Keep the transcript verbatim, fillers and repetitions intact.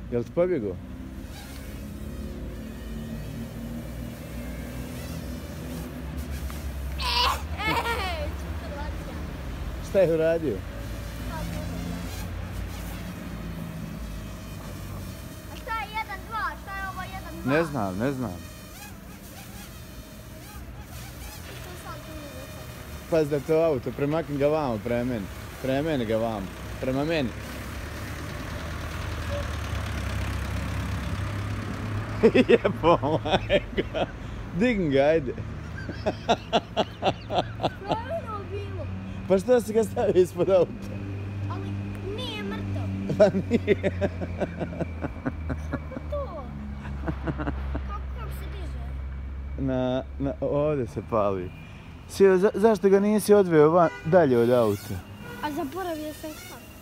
Jel ti pobjegao? Šta je uradio? A šta je jedan dva? Šta je ovo jedan dva? Ne znam, ne znam. Pazi da to auto, premakni ga vamo, prema meni. Prema meni ga vamo. Prema meni. Jebo majka. Digni ga, ajde. Što je ono bilo? Pa što si ga stavio ispod auta? Ali nije mrtav. Pa nije. Kako to? Kako, kako se diže? Na, na, ovdje se pali. Sio, za, zašto ga nisi odveo van, dalje od auta? A zaboravio sam kako.